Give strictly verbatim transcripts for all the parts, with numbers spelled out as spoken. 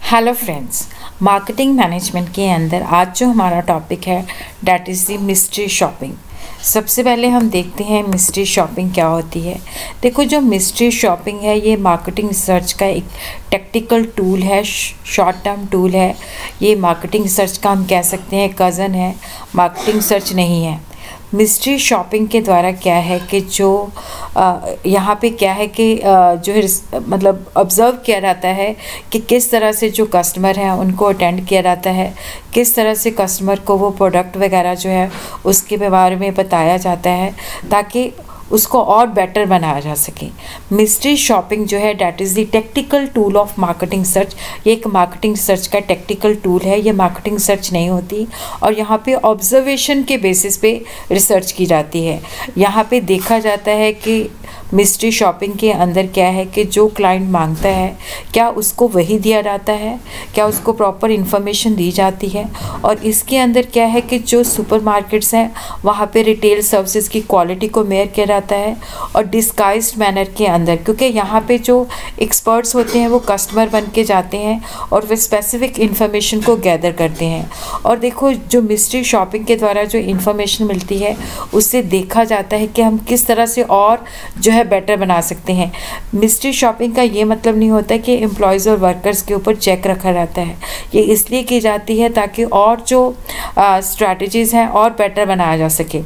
Hello friends, marketing management के अंदर आज जो हमारा टॉपिक है that is the mystery shopping. सबसे पहले हम देखते हैं मिस्ट्री शॉपिंग क्या होती है। देखो, जो मिस्ट्री शॉपिंग है ये मार्केटिंग रिसर्च का एक टेक्निकल टूल है, शॉर्ट टर्म टूल है। ये मार्केटिंग रिसर्च का हम कह सकते हैं कज़न है, मार्केटिंग रिसर्च नहीं है। मिस्ट्री शॉपिंग के द्वारा क्या है कि जो यहाँ पे क्या है कि आ, जो है मतलब ऑब्ज़र्व किया जाता है कि किस तरह से जो कस्टमर हैं उनको अटेंड किया जाता है, किस तरह से कस्टमर को वो प्रोडक्ट वगैरह जो है उसके बारे में बताया जाता है ताकि उसको और बेटर बनाया जा सके। मिस्ट्री शॉपिंग जो है that is the technical tool of marketing search. ये एक मार्केटिंग सर्च का टेक्निकल टूल है, ये मार्केटिंग सर्च नहीं होती और यहाँ पे ऑब्जर्वेशन के बेसिस पे रिसर्च की जाती है। यहाँ पे देखा जाता है कि मिस्ट्री शॉपिंग के अंदर क्या है कि जो क्लाइंट मांगता है क्या उसको वही दिया जाता है, क्या उसको प्रॉपर इन्फॉर्मेशन दी जाती है। और इसके अंदर क्या है कि जो सुपरमार्केट्स हैं वहाँ पे रिटेल सर्विसेज की क्वालिटी को मेयर किया जाता है और डिस्गाइज्ड मैनर के अंदर, क्योंकि यहाँ पे जो एक्सपर्ट्स होते हैं वो कस्टमर बन के जाते हैं और वे स्पेसिफिक इन्फॉर्मेशन को गैदर करते हैं। और देखो, जो मिस्ट्री शॉपिंग के द्वारा जो इन्फॉर्मेशन मिलती है उससे देखा जाता है कि हम किस तरह से और जो है बेटर बना सकते हैं। मिस्ट्री शॉपिंग का ये मतलब नहीं होता कि एम्प्लॉयज़ और वर्कर्स के ऊपर चेक रखा जाता है। ये इसलिए की जाती है ताकि और जो स्ट्रैटेजीज़ हैं और बेटर बनाया जा सके।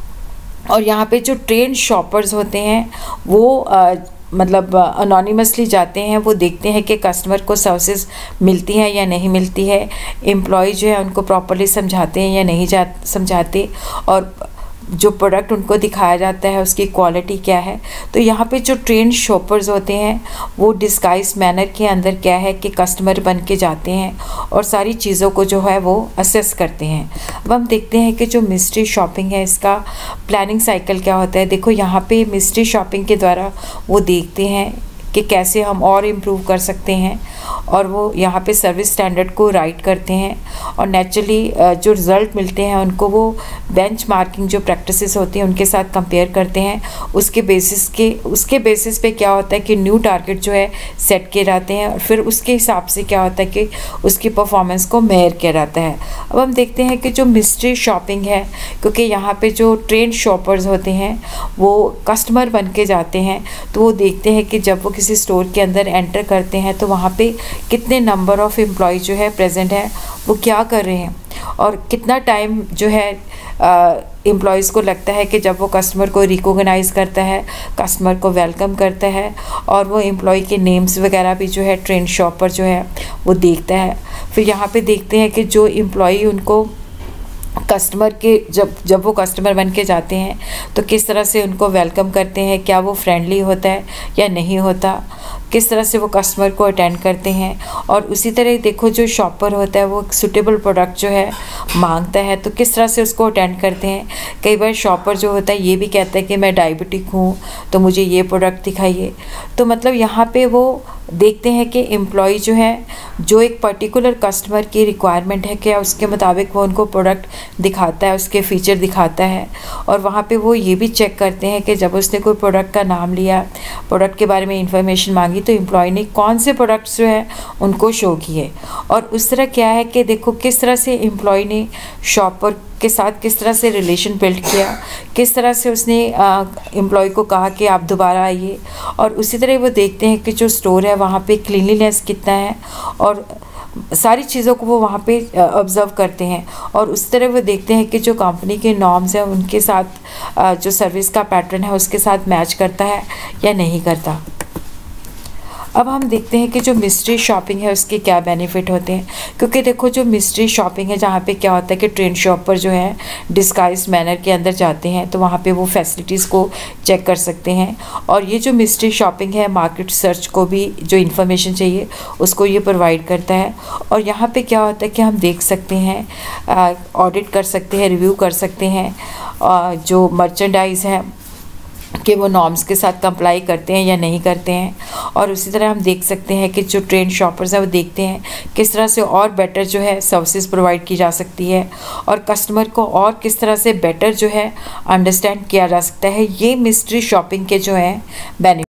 और यहाँ पे जो ट्रेंड शॉपर्स होते हैं वो आ, मतलब अनोनिमसली जाते हैं, वो देखते हैं कि कस्टमर को सर्विसेज मिलती हैं या नहीं मिलती है, एम्प्लॉय जो है उनको प्रॉपर्ली समझाते हैं या नहीं जा समझाते, और जो प्रोडक्ट उनको दिखाया जाता है उसकी क्वालिटी क्या है। तो यहाँ पे जो ट्रेंड शॉपर्स होते हैं वो डिस्गाइज मैनर के अंदर क्या है कि कस्टमर बन के जाते हैं और सारी चीज़ों को जो है वो असेस करते हैं। अब हम देखते हैं कि जो मिस्ट्री शॉपिंग है इसका प्लानिंग साइकिल क्या होता है। देखो, यहाँ पे मिस्ट्री शॉपिंग के द्वारा वो देखते हैं कि कैसे हम और इम्प्रूव कर सकते हैं और वो यहाँ पे सर्विस स्टैंडर्ड को राइट करते हैं और नेचुरली जो रिज़ल्ट मिलते हैं उनको वो बेंचमार्किंग जो प्रैक्टिसेस होती हैं उनके साथ कंपेयर करते हैं। उसके बेसिस के उसके बेसिस पे क्या होता है कि न्यू टारगेट जो है सेट किए जाते हैं और फिर उसके हिसाब से क्या होता है कि उसकी परफॉर्मेंस को मेयर किया जाता है। अब हम देखते हैं कि जो मिस्ट्री शॉपिंग है, क्योंकि यहाँ पे जो ट्रेंड शॉपर्स होते हैं वो कस्टमर बन के जाते हैं, तो वो देखते हैं कि जब वो किसी स्टोर के अंदर एंटर करते हैं तो वहाँ पे कितने नंबर ऑफ़ एम्प्लॉय जो है प्रेजेंट है, वो क्या कर रहे हैं और कितना टाइम जो है एम्प्लॉयज़ को लगता है कि जब वो कस्टमर को रिकॉग्नाइज़ करता है, कस्टमर को वेलकम करता है और वो एम्प्लॉय के नेम्स वगैरह भी जो है ट्रेंड शॉपर जो है वो देखता है। फिर यहाँ पे देखते हैं कि जो एम्प्लॉय उनको कस्टमर के जब जब वो कस्टमर बन के जाते हैं तो किस तरह से उनको वेलकम करते हैं, क्या वो फ्रेंडली होता है या नहीं होता, किस तरह से वो कस्टमर को अटेंड करते हैं। और उसी तरह देखो, जो शॉपर होता है वो सूटेबल प्रोडक्ट जो है मांगता है तो किस तरह से उसको अटेंड करते हैं। कई बार शॉपर जो होता है ये भी कहता है कि मैं डायबिटिक हूँ तो मुझे ये प्रोडक्ट दिखाइए। तो मतलब यहाँ पे वो देखते हैं कि एम्प्लॉय जो है जो एक पर्टिकुलर कस्टमर की रिक्वायरमेंट है क्या उसके मुताबिक वो उनको प्रोडक्ट दिखाता है, उसके फीचर दिखाता है। और वहाँ पे वो ये भी चेक करते हैं कि जब उसने कोई प्रोडक्ट का नाम लिया, प्रोडक्ट के बारे में इंफॉर्मेशन मांगी तो एम्प्लॉय ने कौन से प्रोडक्ट्स जो है उनको शो किए। और उस तरह क्या है कि देखो किस तरह से एम्प्लॉय ने शॉपर के साथ किस तरह से रिलेशन बिल्ड किया, किस तरह से उसने एम्प्लॉय को कहा कि आप दोबारा आइए। और उसी तरह वो देखते हैं कि जो स्टोर है वहाँ पे क्लीनलीनेस कितना है और सारी चीज़ों को वो वहाँ पे ऑब्ज़र्व करते हैं। और उस तरह वो देखते हैं कि जो कंपनी के नॉर्म्स हैं उनके साथ जो सर्विस का पैटर्न है उसके साथ मैच करता है या नहीं करता। अब हम देखते हैं कि जो मिस्ट्री शॉपिंग है उसके क्या बेनिफिट होते हैं। क्योंकि देखो, जो मिस्ट्री शॉपिंग है जहाँ पे क्या होता है कि ट्रेंड शॉपर जो है डिस्गाइज मैनर के अंदर जाते हैं तो वहाँ पे वो फैसिलिटीज़ को चेक कर सकते हैं। और ये जो मिस्ट्री शॉपिंग है मार्केट सर्च को भी जो इन्फॉर्मेशन चाहिए उसको ये प्रोवाइड करता है। और यहाँ पे क्या होता है कि हम देख सकते हैं, ऑडिट कर सकते हैं, रिव्यू कर सकते हैं जो मर्चेंडाइज़ है कि वो नॉर्म्स के साथ कंप्लाई करते हैं या नहीं करते हैं। और उसी तरह हम देख सकते हैं कि जो ट्रेंड शॉपर्स हैं वो देखते हैं किस तरह से और बेटर जो है सर्विसेज प्रोवाइड की जा सकती है और कस्टमर को और किस तरह से बेटर जो है अंडरस्टैंड किया जा सकता है। ये मिस्ट्री शॉपिंग के जो है बेनिफिट